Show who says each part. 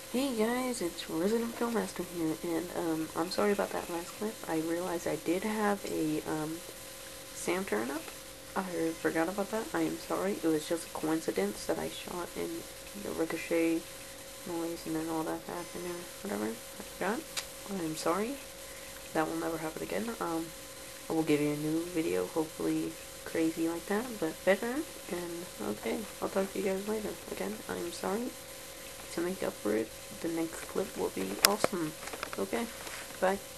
Speaker 1: Hey guys, it's Resident Filmmaster here, and I'm sorry about that last clip. I realized I did have a Sam turn up. I forgot about that. I am sorry. It was just a coincidence that I shot in the ricochet noise and then all that happened or whatever. I forgot. I am sorry. That will never happen again. I will give you a new video, hopefully crazy like that, but better. And okay, I'll talk to you guys later. Again, I am sorry. To make up for it, the next clip will be awesome. Okay, bye.